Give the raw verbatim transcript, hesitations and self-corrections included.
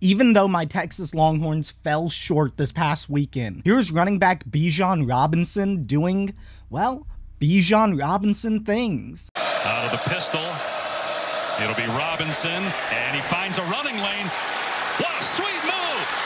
even though my Texas Longhorns fell short this past weekend. Here's running back Bijan Robinson doing, well, Bijan Robinson things. Out of the pistol, it'll be Robinson, and he finds a running lane. What a sweet move!